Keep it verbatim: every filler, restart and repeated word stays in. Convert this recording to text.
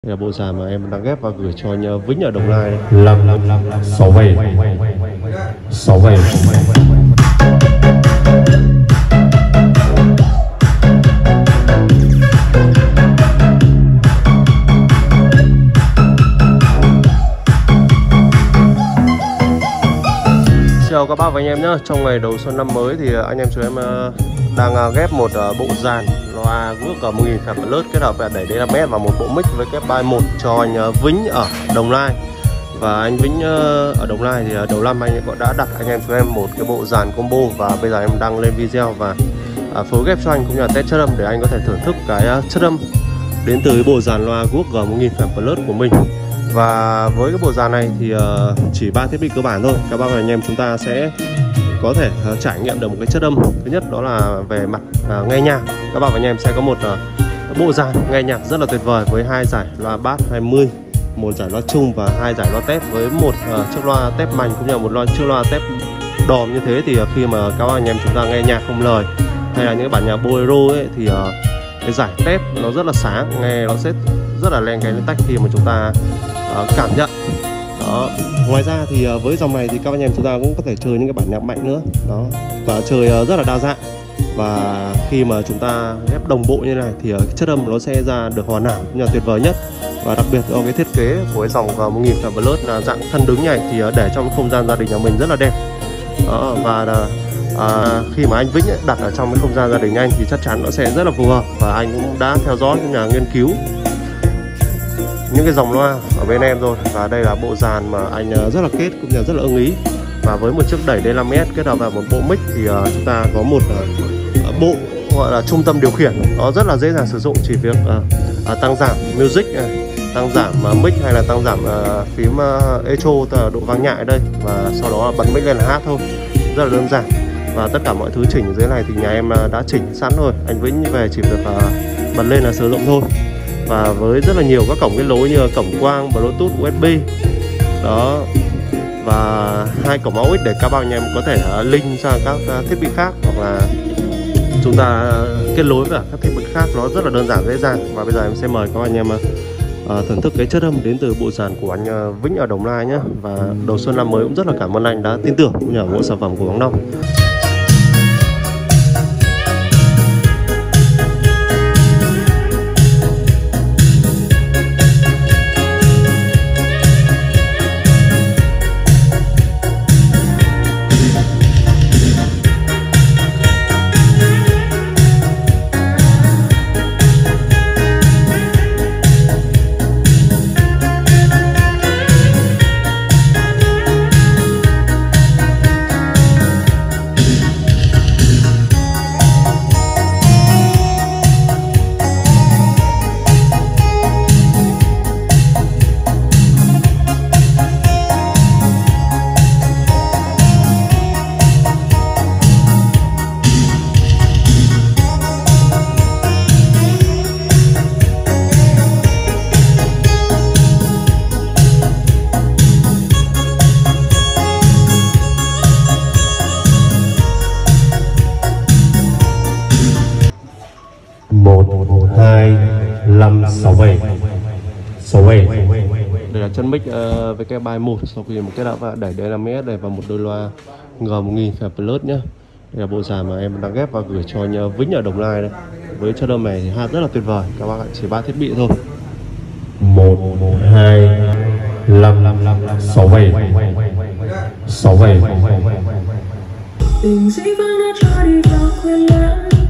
Đây là bộ dàn mà em đang ghép và gửi cho anh Vĩnh ở Đồng Nai. Lâm sáu bảy sáu bảy. Chào các bác và anh em nhé. Trong ngày đầu xuân năm mới thì anh em chúng em đang ghép một bộ dàn loa Work một nghìn phẹp plus kết hợp với đẩy đê năm mét và một bộ mic với kép ba một cho anh Vĩnh ở Đồng Nai. Và anh Vĩnh ở Đồng Nai thì đầu năm anh cũng đã đặt anh em chúng em một cái bộ dàn combo, và bây giờ em đăng lên video và phối ghép cho anh cũng như là test chất âm để anh có thể thưởng thức cái chất âm đến từ bộ dàn loa Work một nghìn phẹp plus của mình. Và với cái bộ dàn này thì chỉ ba thiết bị cơ bản thôi, các bác và anh em chúng ta sẽ có thể uh, trải nghiệm được một cái chất âm. Thứ nhất đó là về mặt uh, nghe nhạc, các bạn và anh em sẽ có một uh, bộ dàn nghe nhạc rất là tuyệt vời với hai giải loa bass hai mươi, một giải loa chung và hai giải loa tép với một uh, chiếc loa tép mành cũng như là một loa chiếc loa tép đòn. Như thế thì uh, khi mà các bạn anh em chúng ta nghe nhạc không lời hay là những cái bản nhạc bolero ấy thì uh, cái giải tép nó rất là sáng, nghe nó sẽ rất là len cái tách khi mà chúng ta uh, cảm nhận. Đó. Ngoài ra thì với dòng này thì các anh em chúng ta cũng có thể chơi những cái bản nhạc mạnh nữa đó, và chơi rất là đa dạng. Và khi mà chúng ta ghép đồng bộ như này thì chất âm nó sẽ ra được hoàn hảo như là tuyệt vời nhất. Và đặc biệt do cái thiết kế của cái dòng một nghìn phẹp plus là dạng thân đứng này thì để trong không gian gia đình nhà mình rất là đẹp đó. Và à, khi mà anh Vĩnh đặt ở trong cái không gian gia đình anh thì chắc chắn nó sẽ rất là phù hợp, và anh cũng đã theo dõi những nhà nghiên cứu những cái dòng loa ở bên em rồi. Và đây là bộ dàn mà anh rất là kết cũng như là rất là ưng ý. Và với một chiếc đẩy đê năm mét kết hợp vào một bộ mic thì uh, chúng ta có một uh, bộ gọi là trung tâm điều khiển, nó rất là dễ dàng sử dụng. Chỉ việc uh, uh, tăng giảm music, uh, tăng giảm uh, mic hay là tăng giảm uh, phím uh, echo, tức là độ vang nhại ở đây, và sau đó bật mic lên là hát thôi, rất là đơn giản. Và tất cả mọi thứ chỉnh ở dưới này thì nhà em uh, đã chỉnh sẵn rồi, anh Vĩnh về chỉ việc uh, bật lên là sử dụng thôi. Và với rất là nhiều các cổng kết nối như cổng quang, Bluetooth, u ét bê đó, và hai cổng a u ích để các bạn anh em có thể uh, link sang các uh, thiết bị khác, hoặc là chúng ta kết nối với các thiết bị khác, nó rất là đơn giản dễ dàng. Và bây giờ em sẽ mời các anh em uh, thưởng thức cái chất âm đến từ bộ dàn của anh uh, Vĩnh ở Đồng Nai nhé. Và đầu xuân năm mới cũng rất là cảm ơn anh đã tin tưởng cũng nhờ bộ sản phẩm của Bóng Nông. Một hai năm sáu bảy sáu bảy. Đây là chân mic uh, với cái ba một sau khi một cái đã và đẩy đê năm mét đây và một đôi loa G một nghìn phẹp plus nhá. Đây là bộ dàn mà em đang ghép và gửi cho anh Vĩnh ở Đồng Nai đây. Với chất âm này thì hát rất là tuyệt vời, các bạn chỉ ba thiết bị thôi. Một hai năm sáu bảy sáu bảy. Tình dĩ vãng đã cho đi vào quên lãng.